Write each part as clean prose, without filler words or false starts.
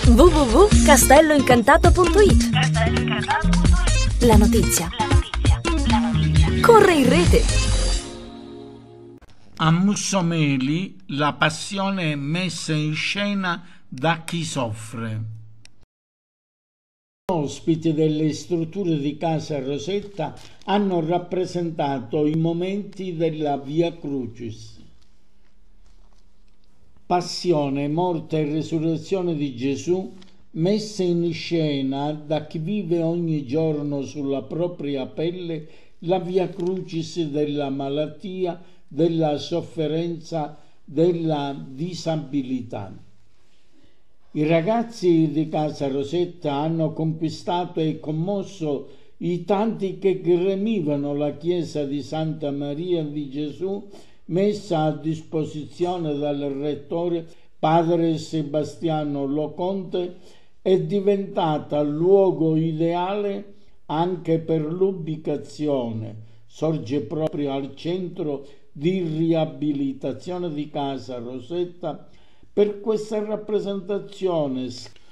www.castelloincantato.it. La notizia. Corre in rete. A Mussomeli la passione è messa in scena da chi soffre. Ospiti delle strutture di Casa Rosetta hanno rappresentato i momenti della Via Crucis. Passione, morte e resurrezione di Gesù messe in scena da chi vive ogni giorno sulla propria pelle la Via Crucis della malattia, della sofferenza, della disabilità. I ragazzi di Casa Rosetta hanno conquistato e commosso i tanti che gremivano la chiesa di Santa Maria di Gesù, messa a disposizione dal rettore padre Sebastiano Loconte, è diventata luogo ideale anche per l'ubicazione. Sorge proprio al centro di riabilitazione di Casa Rosetta per questa rappresentazione.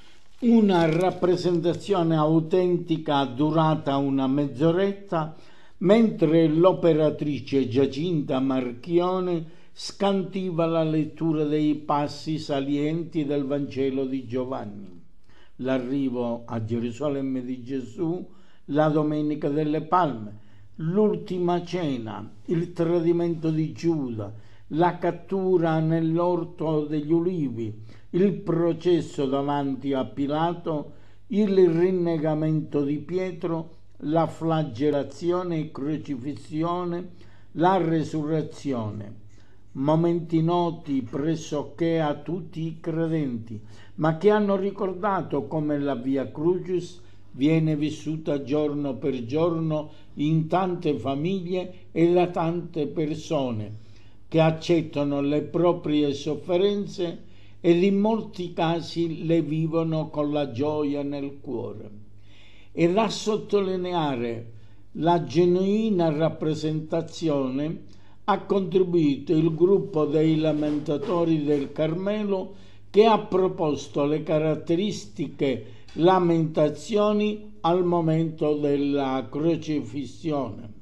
Una rappresentazione autentica durata una mezz'oretta, mentre l'operatrice Giacinta Marchione scantiva la lettura dei passi salienti del Vangelo di Giovanni. L'arrivo a Gerusalemme di Gesù, la Domenica delle Palme, l'ultima cena, il tradimento di Giuda, la cattura nell'orto degli Ulivi, il processo davanti a Pilato, il rinnegamento di Pietro, la flagellazione e crocifissione, la resurrezione. Momenti noti pressoché a tutti i credenti, ma che hanno ricordato come la Via Crucis viene vissuta giorno per giorno in tante famiglie e da tante persone che accettano le proprie sofferenze ed in molti casi le vivono con la gioia nel cuore. E da sottolineare la genuina rappresentazione ha contribuito il gruppo dei Lamentatori del Carmelo, che ha proposto le caratteristiche lamentazioni al momento della crocifissione.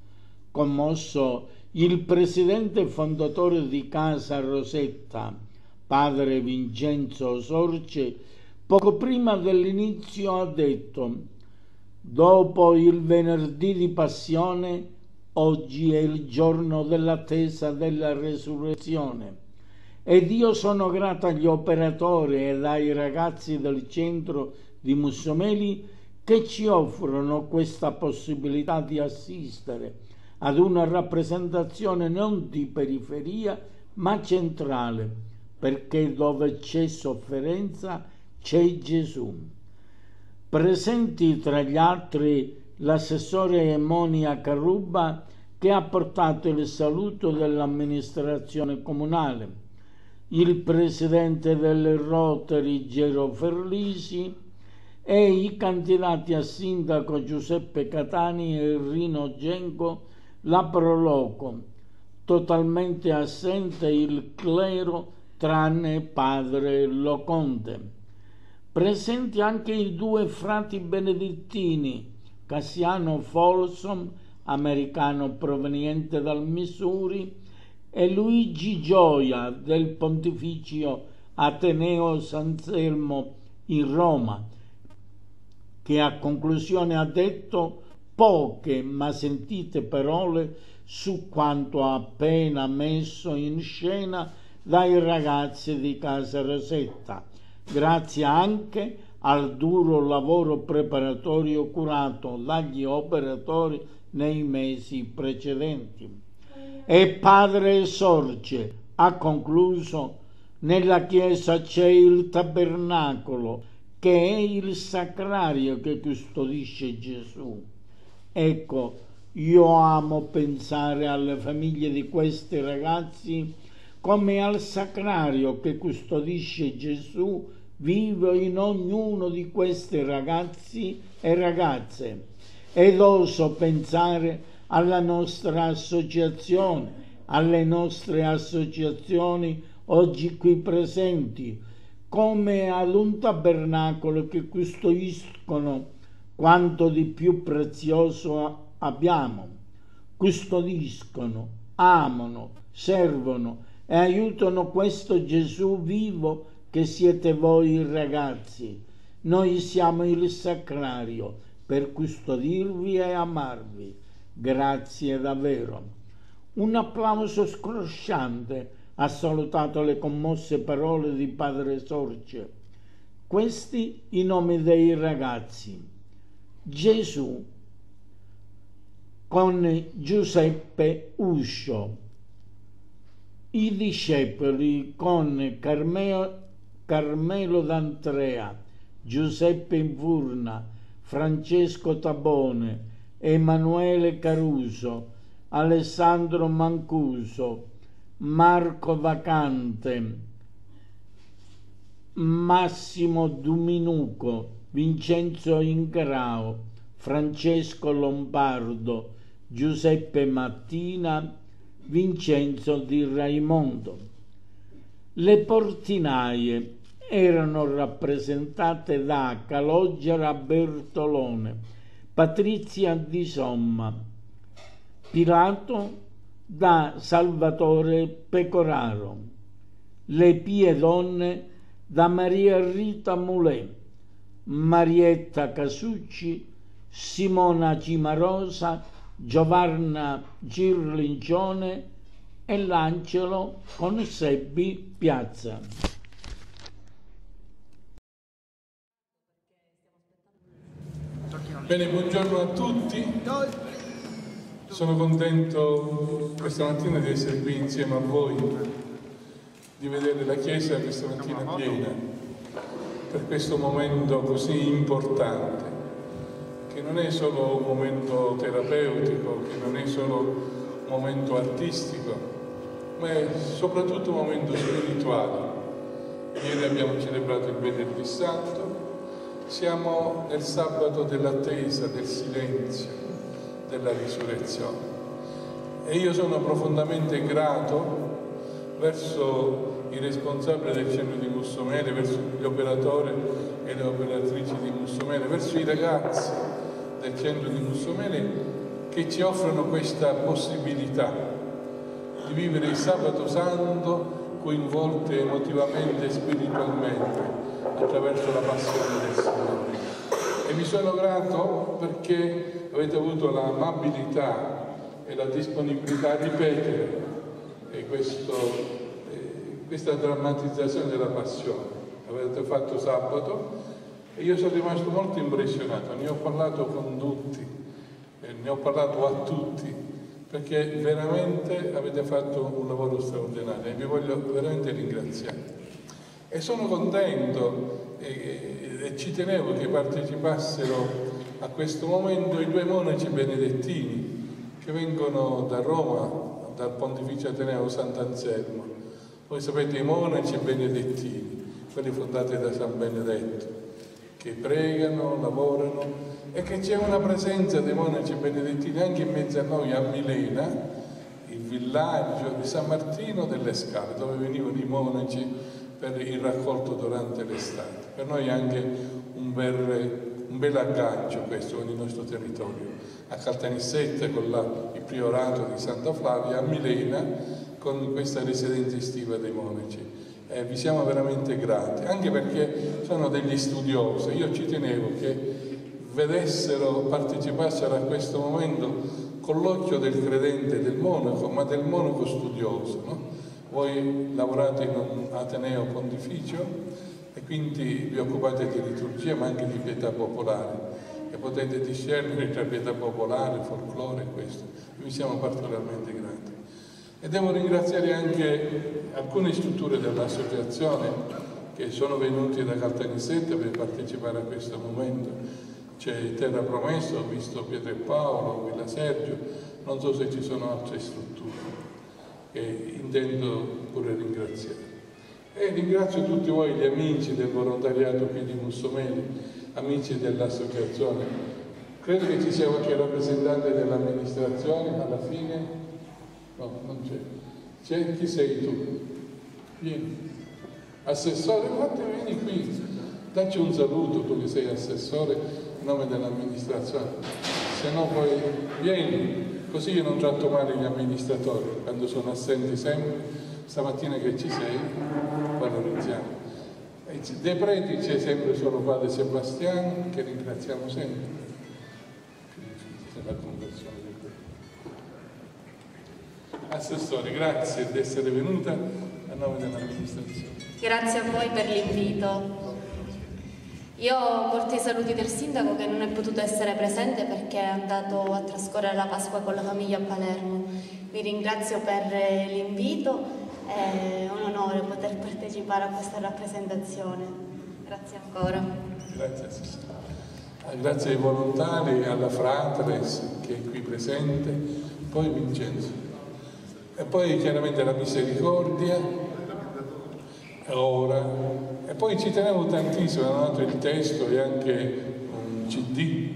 Commosso, il presidente fondatore di Casa Rosetta, padre Vincenzo Sorce, poco prima dell'inizio ha detto: dopo il venerdì di Passione, oggi è il giorno dell'attesa della resurrezione. Ed io sono grato agli operatori ed ai ragazzi del centro di Mussomeli che ci offrono questa possibilità di assistere ad una rappresentazione non di periferia ma centrale, perché dove c'è sofferenza c'è Gesù. Presenti tra gli altri l'assessore Monia Carruba, che ha portato il saluto dell'amministrazione comunale, il presidente del Rotary Gero Ferlisi e i candidati a sindaco Giuseppe Catani e Rino Genco, la Proloco. Totalmente assente il clero tranne padre Loconte. Presenti anche i due frati benedettini, Cassiano Folsom, americano proveniente dal Missouri, e Luigi Gioia del Pontificio Ateneo Sanselmo in Roma, che a conclusione ha detto poche ma sentite parole su quanto appena messo in scena dai ragazzi di Casa Rosetta, grazie anche al duro lavoro preparatorio curato dagli operatori nei mesi precedenti. E padre Sorge ha concluso: nella chiesa c'è il tabernacolo, che è il sacrario che custodisce Gesù. Ecco, io amo pensare alle famiglie di questi ragazzi come al sacrario che custodisce Gesù vivo in ognuno di questi ragazzi e ragazze, ed oso pensare alla nostra associazione, alle nostre associazioni oggi qui presenti, come ad un tabernacolo che custodiscono quanto di più prezioso abbiamo, custodiscono, amano, servono e aiutano questo Gesù vivo che siete voi ragazzi. Noi siamo il sacrario per custodirvi e amarvi. Grazie davvero. Un applauso scrosciante ha salutato le commosse parole di padre Sorce. Questi i nomi dei ragazzi: Gesù con Giuseppe Uscio, i discepoli con Carmelo D'Andrea, Giuseppe Infurna, Francesco Tabone, Emanuele Caruso, Alessandro Mancuso, Marco Vacante, Massimo Duminuco, Vincenzo Ingrao, Francesco Lombardo, Giuseppe Mattina, Vincenzo Di Raimondo. Le portinaie erano rappresentate da Calogera Bertolone, Patrizia Di Somma, Pilato da Salvatore Pecoraro, le pie donne da Maria Rita Mulè, Marietta Casucci, Simona Cimarosa, Giovanna Girlincione e l'Angelo con Sebbi Piazza. Bene, buongiorno a tutti. Sono contento questa mattina di essere qui insieme a voi, di vedere la Chiesa questa mattina piena per questo momento così importante, che non è solo un momento terapeutico, che non è solo un momento artistico, ma è soprattutto un momento spirituale. Ieri abbiamo celebrato il Venerdì Santo, siamo nel sabato dell'attesa, del silenzio, della risurrezione. E io sono profondamente grato verso i responsabili del centro di Mussomere, verso gli operatori e le operatrici di Mussomere, verso i ragazzi del centro di Mussomere che ci offrono questa possibilità di vivere il sabato santo coinvolti emotivamente e spiritualmente attraverso la passione del Signore. E vi sono grato perché avete avuto l'amabilità e la disponibilità a ripetere questa drammatizzazione della passione. L'avete fatto sabato e io sono rimasto molto impressionato, ne ho parlato con tutti, ne ho parlato a tutti, perché veramente avete fatto un lavoro straordinario e vi voglio veramente ringraziare. E sono contento e ci tenevo che partecipassero a questo momento i due monaci benedettini che vengono da Roma, dal Pontificio Ateneo Sant'Anselmo. Voi sapete, i monaci benedettini, quelli fondati da San Benedetto, che pregano, lavorano, e che c'è una presenza dei monaci benedettini anche in mezzo a noi a Milena, il villaggio di San Martino delle Scale, dove venivano i monaci per il raccolto durante l'estate. Per noi è anche un bel aggancio questo con il nostro territorio. A Caltanissetta con il priorato di Santa Flavia, a Milena con questa residenza estiva dei monaci. Vi siamo veramente grati, anche perché sono degli studiosi. Io ci tenevo che partecipassero a questo momento con l'occhio del credente, del monaco, ma del monaco studioso, no? Voi lavorate in un Ateneo Pontificio e quindi vi occupate di liturgia ma anche di pietà popolare e potete discernere tra pietà popolare, folklore e questo. Vi siamo particolarmente grati. E devo ringraziare anche alcune strutture dell'associazione che sono venuti da Caltanissetta per partecipare a questo momento. C'è Terra Promessa, ho visto Pietro e Paolo, Villa Sergio, non so se ci sono altre strutture che intendo pure ringraziare. E ringrazio tutti voi, gli amici del volontariato qui di Mussomere, amici dell'associazione. Credo che ci sia qualche rappresentante dell'amministrazione alla fine. No, non c'è. Chi sei tu? Vieni. Assessore, infatti vieni qui, dacci un saluto, tu che sei assessore in nome dell'amministrazione, se no poi vieni, così io non tratto male gli amministratori, quando sono assenti sempre, stamattina che ci sei, valorizziamo. E dei preti c'è sempre solo Padre Sebastiano, che ringraziamo sempre. La conversione del prete. Assessore, grazie di essere venuta a nome dell'amministrazione. Grazie a voi per l'invito. Io porto i saluti del sindaco che non è potuto essere presente perché è andato a trascorrere la Pasqua con la famiglia a Palermo. Vi ringrazio per l'invito, è un onore poter partecipare a questa rappresentazione. Grazie ancora. Grazie Assessore. Grazie ai volontari, alla Fratres che è qui presente, poi Vincenzo. E poi chiaramente la Misericordia, ora. E poi ci tenevo tantissimo, hanno dato il testo e anche un CD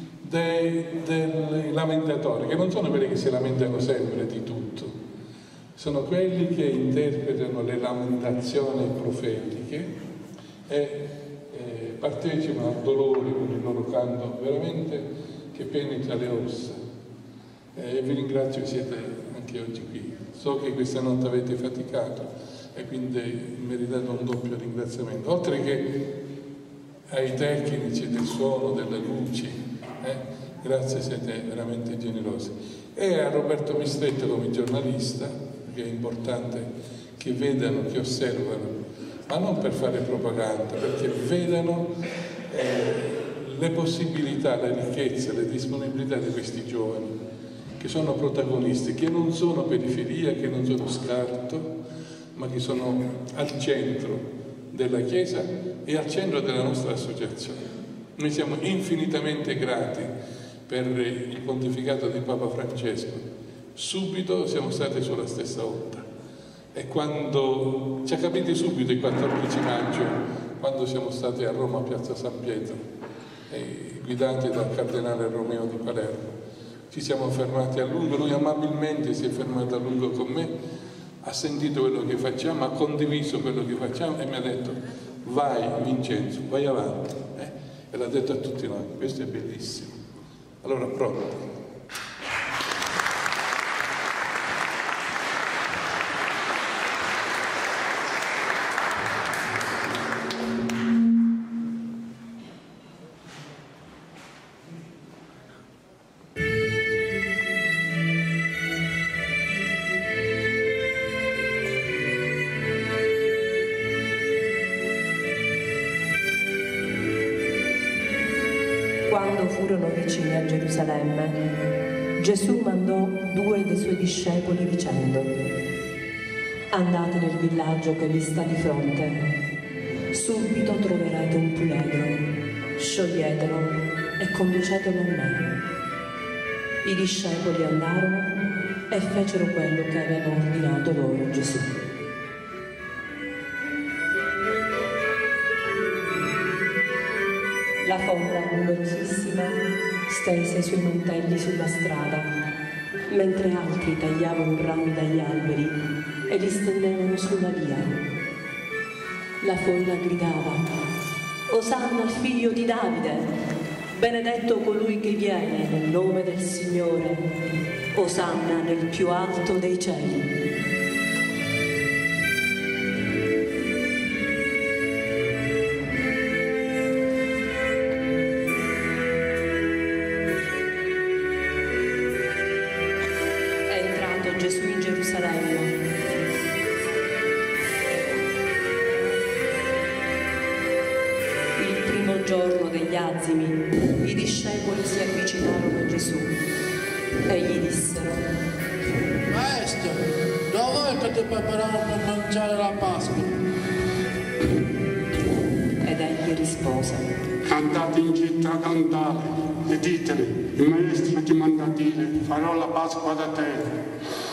dei lamentatori, che non sono quelli che si lamentano sempre di tutto, sono quelli che interpretano le lamentazioni profetiche e partecipano al dolore con il loro canto veramente che penetra le ossa. E vi ringrazio che siete anche oggi qui. So che questa notte avete faticato e quindi meritate un doppio ringraziamento, oltre che ai tecnici del suono, delle luci, grazie, siete veramente generosi, e a Roberto Mistretto come giornalista, perché è importante che vedano, che osservano, ma non per fare propaganda, perché vedano le possibilità, la ricchezza, le disponibilità di questi giovani, che sono protagonisti, che non sono periferia, che non sono scarto, ma che sono al centro della Chiesa e al centro della nostra associazione. Noi siamo infinitamente grati per il pontificato di Papa Francesco. Subito siamo stati sulla stessa onda e quando ci ha capiti subito il 14 maggio, quando siamo stati a Roma a Piazza San Pietro, guidati dal Cardinale Romeo di Palermo, ci siamo fermati a lungo, lui amabilmente si è fermato a lungo con me, ha sentito quello che facciamo, ha condiviso quello che facciamo e mi ha detto: vai Vincenzo, vai avanti, e l'ha detto a tutti noi. Questo è bellissimo. Allora, pronto? Quando furono vicini a Gerusalemme, Gesù mandò 2 dei suoi discepoli dicendo: andate nel villaggio che vi sta di fronte, subito troverete un puledro, scioglietelo e conducetelo a me. I discepoli andarono e fecero quello che aveva ordinato loro Gesù. La folla numerosissima stese i suoi mantelli sulla strada, mentre altri tagliavano rami dagli alberi e li stendevano sulla via. La folla gridava: Osanna al figlio di Davide, benedetto colui che viene nel nome del Signore, Osanna nel più alto dei cieli. Gesù in Gerusalemme. Il primo giorno degli azimi, i discepoli si avvicinarono a Gesù e gli dissero: Maestro, dov'è che ti prepariamo per mangiare la Pasqua? Ed egli rispose: andate in città ad andare e ditele, il maestro ti manda a dire, farò la Pasqua da te.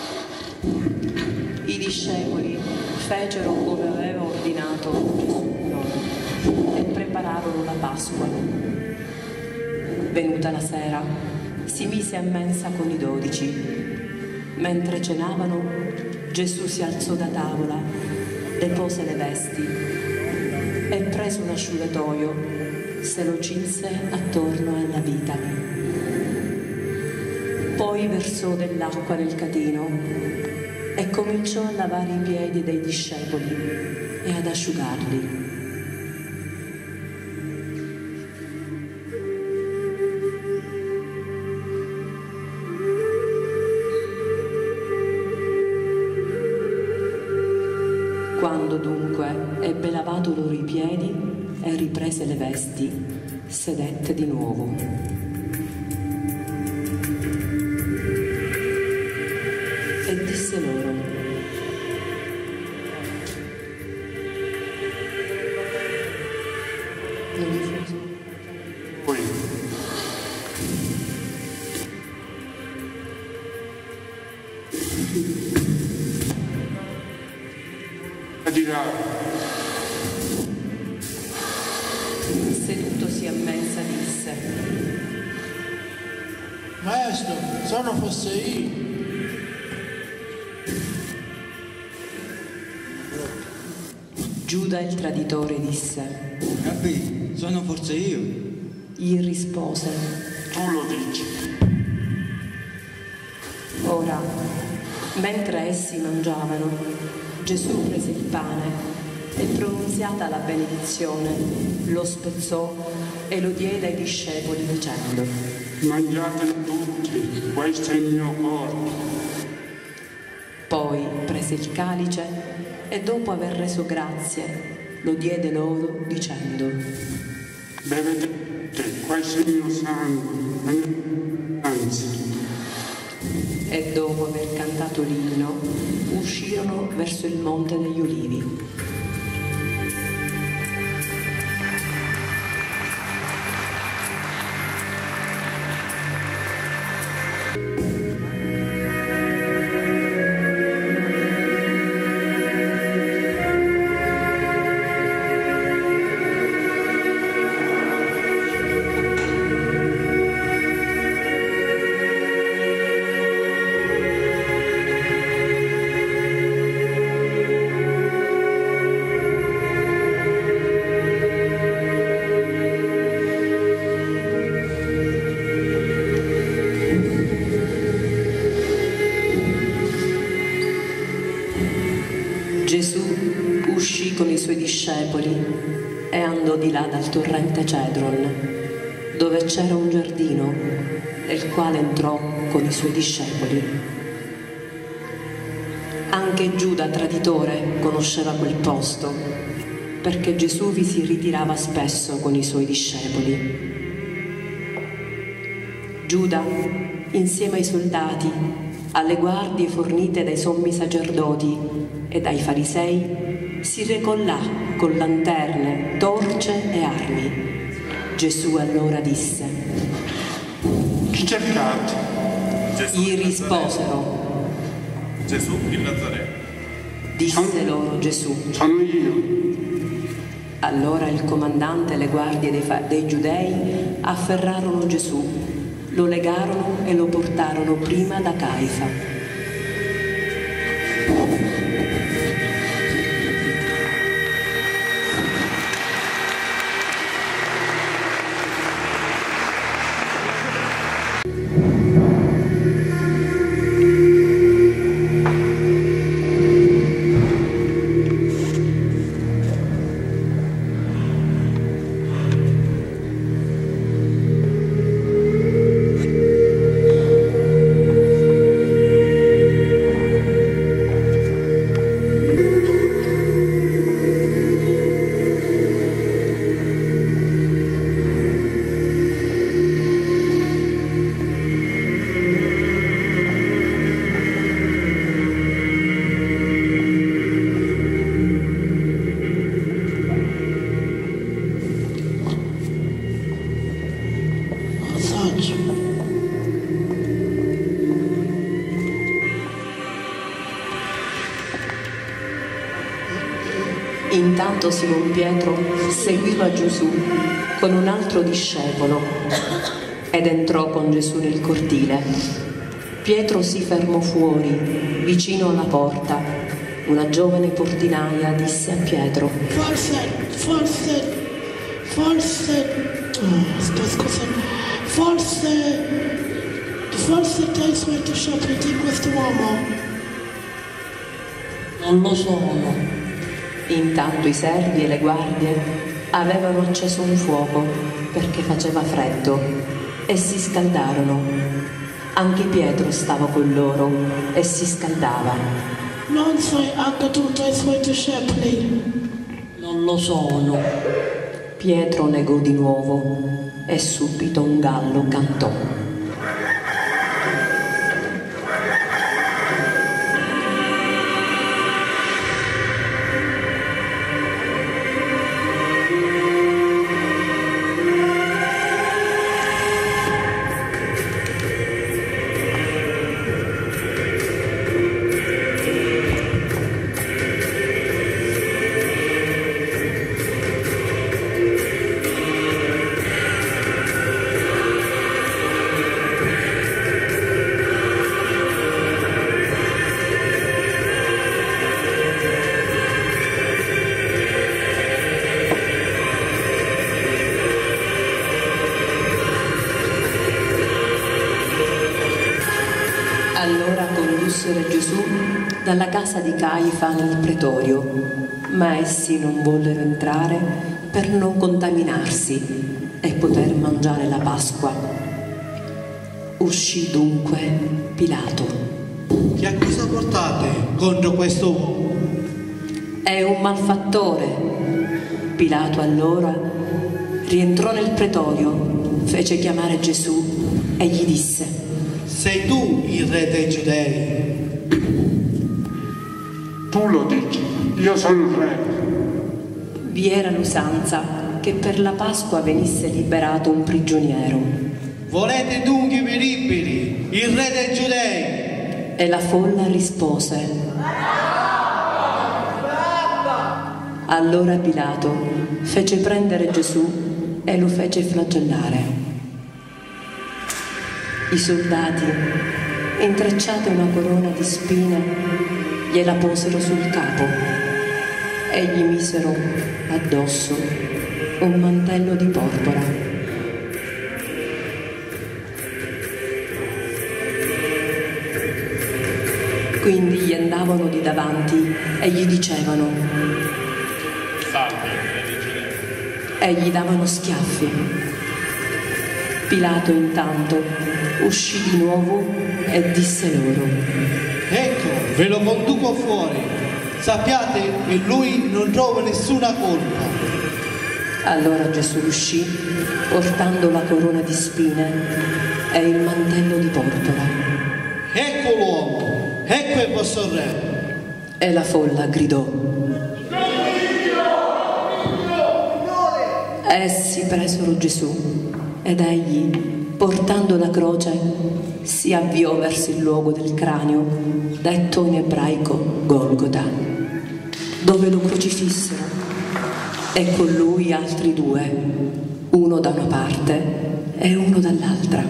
I discepoli fecero come aveva ordinato Gesù loro e prepararono la Pasqua. Venuta la sera, si mise a mensa con i 12. Mentre cenavano, Gesù si alzò da tavola, depose le vesti e preso un asciugatoio, se lo cinse attorno alla vita. Poi versò dell'acqua nel catino e cominciò a lavare i piedi dei discepoli e ad asciugarli. Quando dunque ebbe lavato loro i piedi e riprese le vesti, sedette di nuovo. E disse loro: non vi fu Poi sedutosi a mensa disse: Maestro, se non fosse io. Giuda il traditore disse: Rabbì, sono forse io? Gli rispose: tu lo dici. Ora, mentre essi mangiavano, Gesù prese il pane e, pronunziata la benedizione, lo spezzò e lo diede ai discepoli dicendo: Mangiate tutti, questo è il mio corpo. Poi prese il calice e, dopo aver reso grazie, lo diede loro dicendo: Bevete, questo è il mio sangue, anzi. E dopo aver cantato l'inno, uscirono verso il Monte degli Ulivi. Gesù uscì con i suoi discepoli e andò di là dal torrente Cedron, dove c'era un giardino, nel quale entrò con i suoi discepoli. Anche Giuda traditore conosceva quel posto, perché Gesù vi si ritirava spesso con i suoi discepoli. Giuda, insieme ai soldati, alle guardie fornite dai sommi sacerdoti e dai farisei, si recò là con lanterne, torce e armi. Gesù allora disse: Chi cercate? Gli risposero: Gesù il Nazareno. Disse loro Gesù: Sono io. Allora il comandante e le guardie dei giudei afferrarono Gesù, lo legarono e lo portarono prima da Caifa. Intanto Simon Pietro seguiva Gesù con un altro discepolo ed entrò con Gesù nel cortile. Pietro si fermò fuori, vicino alla porta, una giovane portinaia disse a Pietro: forse te i suoi discepoli di quest'uomo. Non lo sono. Intanto i servi e le guardie avevano acceso un fuoco perché faceva freddo e si scaldarono. Anche Pietro stava con loro e si scaldava. Non sei anche tu tra i suoi discepoli? Non lo sono. Pietro negò di nuovo e subito un gallo cantò. Allora condussero Gesù dalla casa di Caifa nel pretorio, ma essi non vollero entrare per non contaminarsi e poter mangiare la Pasqua. Uscì dunque Pilato. Che accusa portate contro questo uomo? È un malfattore. Pilato allora rientrò nel pretorio, fece chiamare Gesù e gli disse: sei tu il re dei Giudei? Tu lo dici, io sono il re. Vi era l'usanza che per la Pasqua venisse liberato un prigioniero. Volete dunque mi liberi, il re dei Giudei? E la folla rispose: allora Pilato fece prendere Gesù e lo fece flagellare. I soldati, intrecciate una corona di spine, gliela posero sul capo e gli misero addosso un mantello di porpora. Quindi gli andavano di davanti e gli dicevano: salve, e gli davano schiaffi. Pilato intanto uscì di nuovo e disse loro: ecco, ve lo conduco fuori. Sappiate che lui non trova nessuna colpa. Allora Gesù uscì portando la corona di spine e il mantello di porpora. Ecco l'uomo, ecco il vostro re. E la folla gridò. Essi presero Gesù ed egli, portando la croce, si avviò verso il luogo del cranio, detto in ebraico Golgota, dove lo crocifissero, e con lui altri due, uno da una parte e uno dall'altra.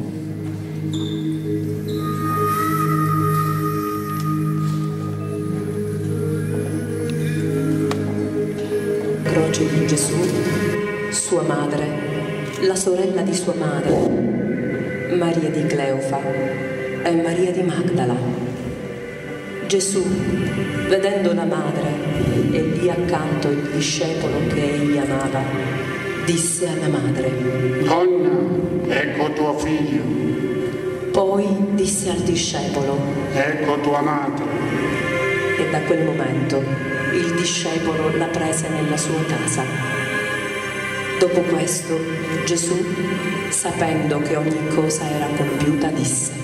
Croce di Gesù, sua madre, la sorella di sua madre, Maria di Cleofa e Maria di Magdala. Gesù, vedendo la madre e lì accanto il discepolo che egli amava, disse alla madre: Donna, ecco tuo figlio. Poi disse al discepolo: ecco tua madre. E da quel momento il discepolo la prese nella sua casa. Dopo questo, Gesù, sapendo che ogni cosa era compiuta, disse: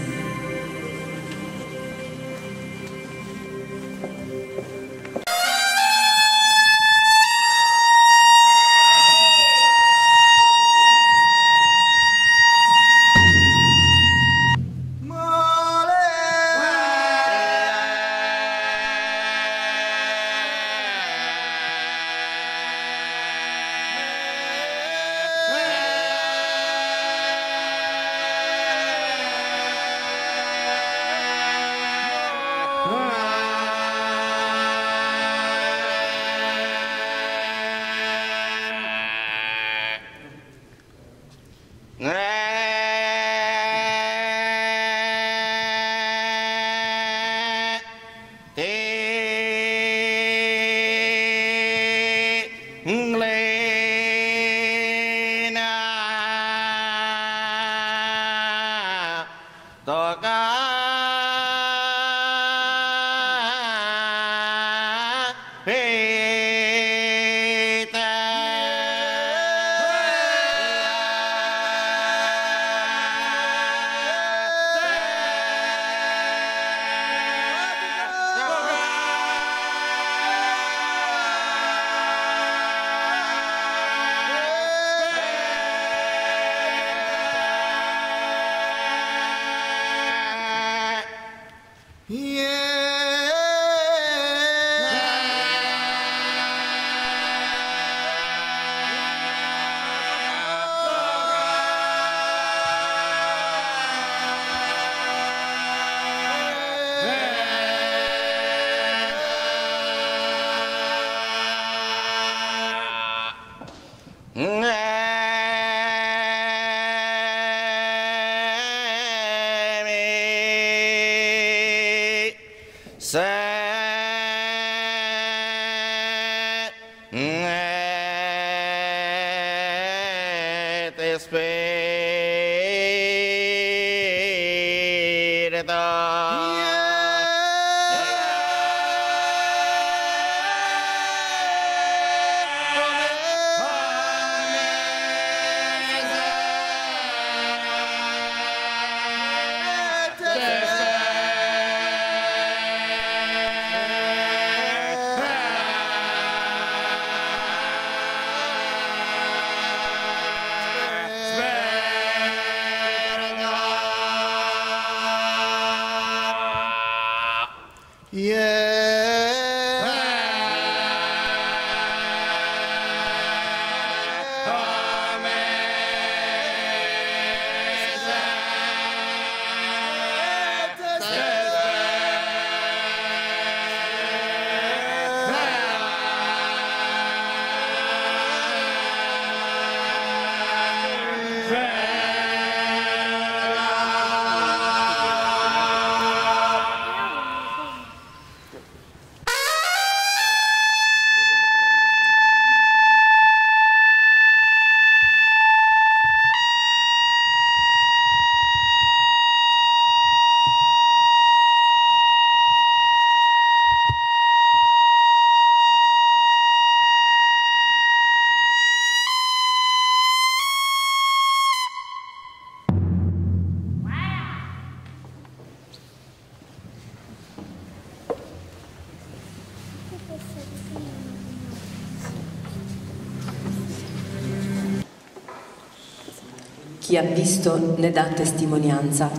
Chi ha visto ne dà testimonianza.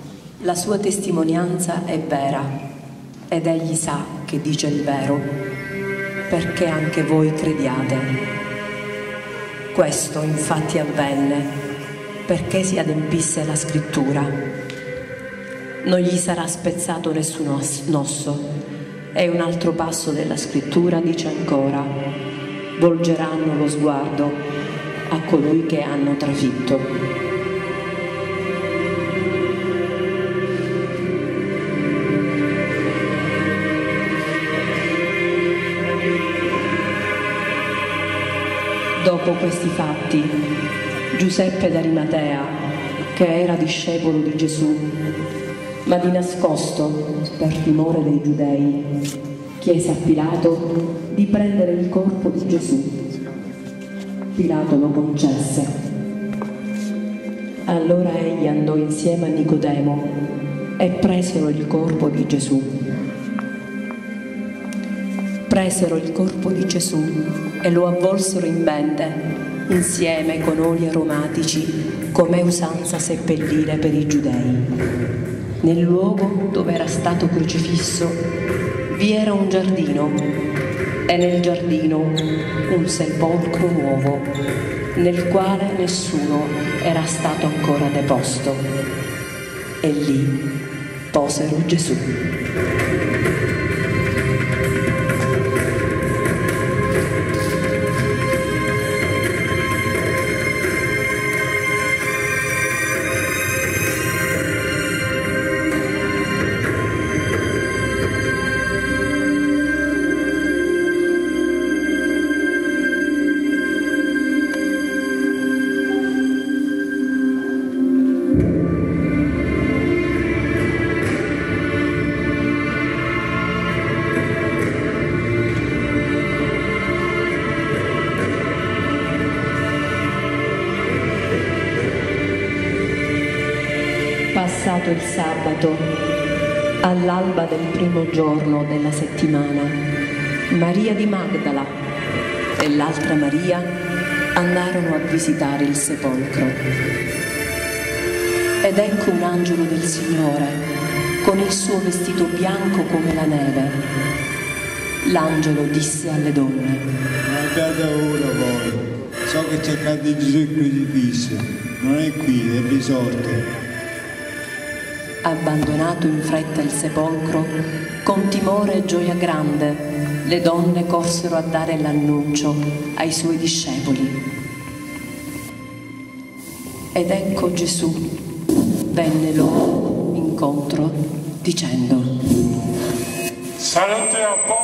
La sua testimonianza è vera ed egli sa che dice il vero, perché anche voi crediate. Questo infatti avvenne perché si adempisse la scrittura. Non gli sarà spezzato nessun osso. E un altro passo della scrittura dice ancora: volgeranno lo sguardo a colui che hanno trafitto. Dopo questi fatti, Giuseppe d'Arimatea, che era discepolo di Gesù, ma di nascosto, per timore dei giudei, chiese a Pilato di prendere il corpo di Gesù. Pilato lo concesse. Allora egli andò insieme a Nicodemo e presero il corpo di Gesù. Presero il corpo di Gesù e lo avvolsero in bende, insieme con oli aromatici, come è usanza seppellire per i giudei. Nel luogo dove era stato crocifisso vi era un giardino, e nel giardino un sepolcro nuovo, nel quale nessuno era stato ancora deposto. E lì posero Gesù. passato il sabato, all'alba del primo giorno della settimana, Maria di Magdala e l'altra Maria andarono a visitare il sepolcro. Ed ecco un angelo del Signore, con il suo vestito bianco come la neve. L'angelo disse alle donne: guardate ora voi, so che cercate Gesù il crocifisso, non è qui, è risorto. Abbandonato in fretta il sepolcro, con timore e gioia grande, le donne corsero a dare l'annuncio ai suoi discepoli. Ed ecco Gesù venne loro incontro dicendo: sarete a voi.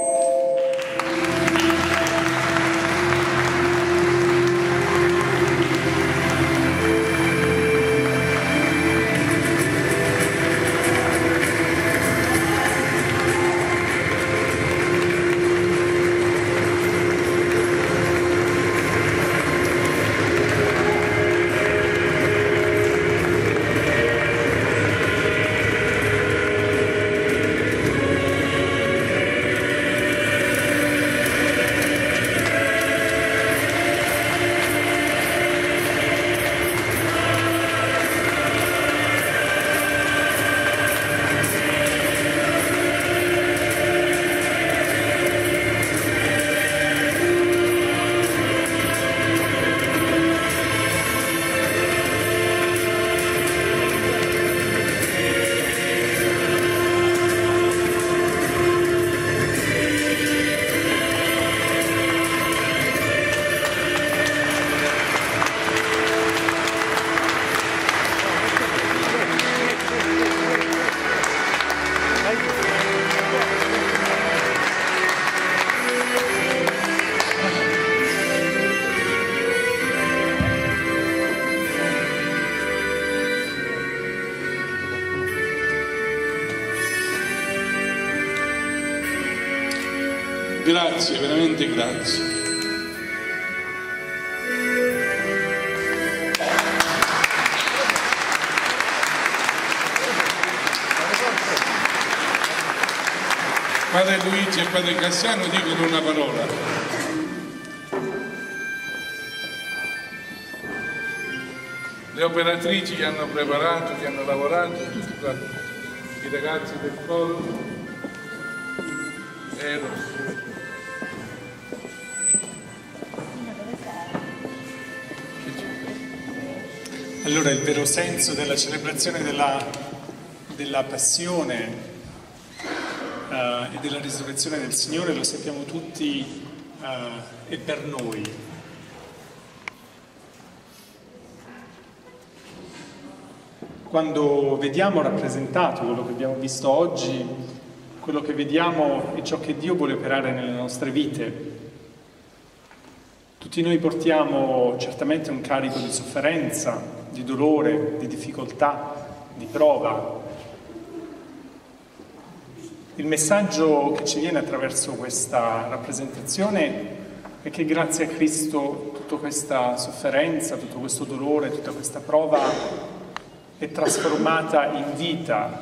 Grazie, veramente grazie. Padre Luigi e Padre Cassiano dicono una parola. Le operatrici che hanno preparato, che hanno lavorato, tutti i ragazzi del coro, Eros. Allora, il vero senso della celebrazione della passione e della risurrezione del Signore lo sappiamo tutti, è per noi. Quando vediamo rappresentato quello che abbiamo visto oggi, quello che vediamo è ciò che Dio vuole operare nelle nostre vite. Tutti noi portiamo certamente un carico di sofferenza, di dolore, di difficoltà, di prova. Il messaggio che ci viene attraverso questa rappresentazione è che grazie a Cristo tutta questa sofferenza, tutto questo dolore, tutta questa prova è trasformata in vita.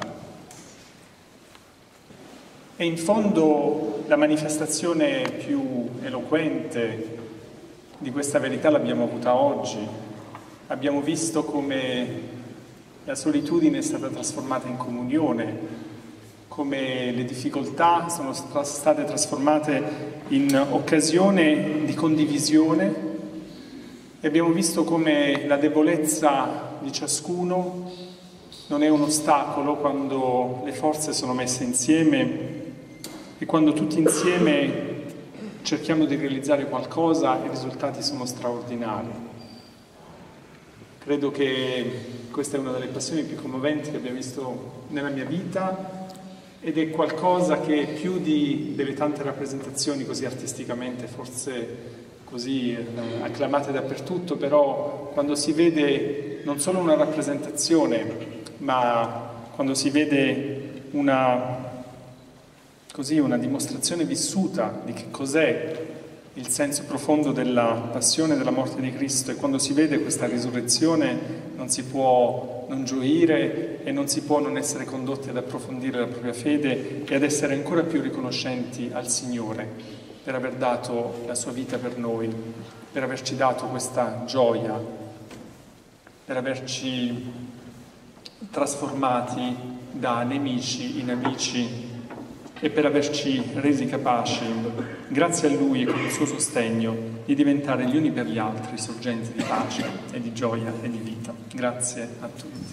E in fondo la manifestazione più eloquente di questa verità l'abbiamo avuta oggi. Abbiamo visto come la solitudine è stata trasformata in comunione, come le difficoltà sono state trasformate in occasione di condivisione, e abbiamo visto come la debolezza di ciascuno non è un ostacolo quando le forze sono messe insieme e quando tutti insieme cerchiamo di realizzare qualcosa, i risultati sono straordinari. Credo che questa è una delle passioni più commoventi che abbiamo visto nella mia vita, ed è qualcosa che più delle tante rappresentazioni così artisticamente, forse così acclamate dappertutto, però quando si vede non solo una rappresentazione, ma quando si vede una dimostrazione vissuta di che cos'è il senso profondo della passione e della morte di Cristo, e quando si vede questa risurrezione non si può non gioire e non si può non essere condotti ad approfondire la propria fede e ad essere ancora più riconoscenti al Signore per aver dato la sua vita per noi, per averci dato questa gioia, per averci trasformati da nemici in amici e per averci resi capaci, grazie a Lui e con il suo sostegno, di diventare gli uni per gli altri sorgenti di pace e di gioia e di vita. Grazie a tutti.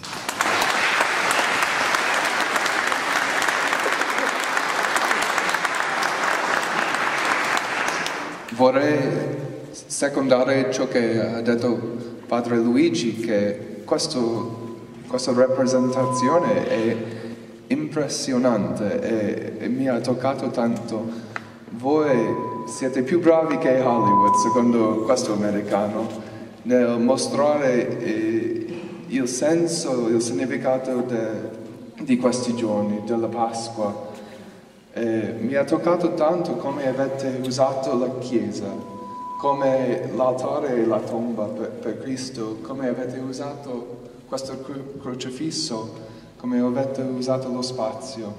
Vorrei secondare ciò che ha detto Padre Luigi, che questa rappresentazione è impressionante e mi ha toccato tanto. Voi siete più bravi che Hollywood, secondo questo americano, nel mostrare il senso, il significato di questi giorni, della Pasqua. Mi ha toccato tanto come avete usato la Chiesa, come l'altare e la tomba per Cristo, come avete usato questo crocifisso, come avete usato lo spazio.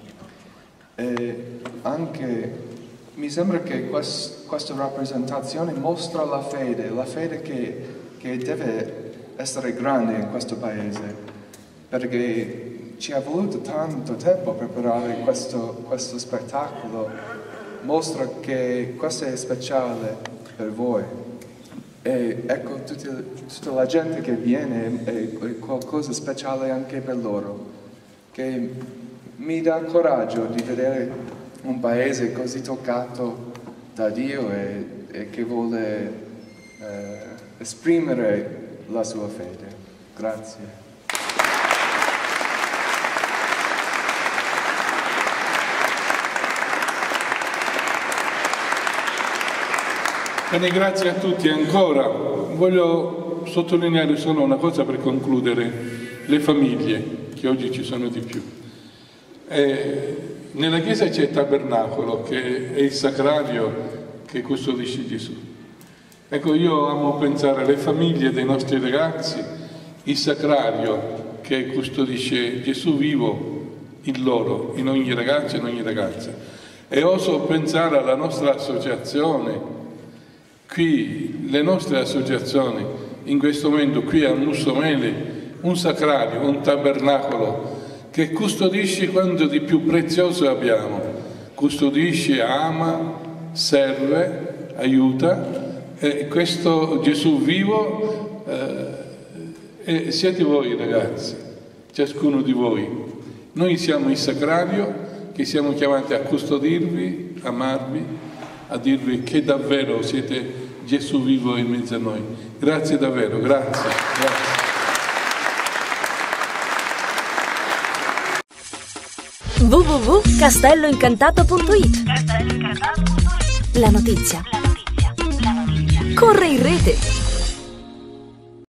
E anche mi sembra che questa rappresentazione mostra la fede che deve essere grande in questo paese, perché ci è voluto tanto tempo a preparare questo spettacolo. Mostra che questo è speciale per voi. E ecco, tutta la gente che viene è qualcosa speciale anche per loro, che mi dà coraggio di vedere un paese così toccato da Dio e che vuole esprimere la sua fede. Grazie. Bene, grazie a tutti ancora. Voglio sottolineare solo una cosa per concludere: le famiglie, che oggi ci sono di più. Nella Chiesa c'è il tabernacolo, che è il sacrario che custodisce Gesù. Ecco, io amo pensare alle famiglie dei nostri ragazzi, il sacrario che custodisce Gesù vivo in loro, in ogni ragazzo e in ogni ragazza. E oso pensare alla nostra associazione. Qui, le nostre associazioni, in questo momento qui a Mussomeli, un sacrario, un tabernacolo che custodisce quanto di più prezioso abbiamo, custodisce, ama, serve, aiuta, e questo Gesù vivo siete voi ragazzi, ciascuno di voi. Noi siamo il sacrario che siamo chiamati a custodirvi, amarvi, a dirvi che davvero siete Gesù vivo in mezzo a noi. Grazie davvero, grazie. www.castelloincantato.it. La notizia corre in rete.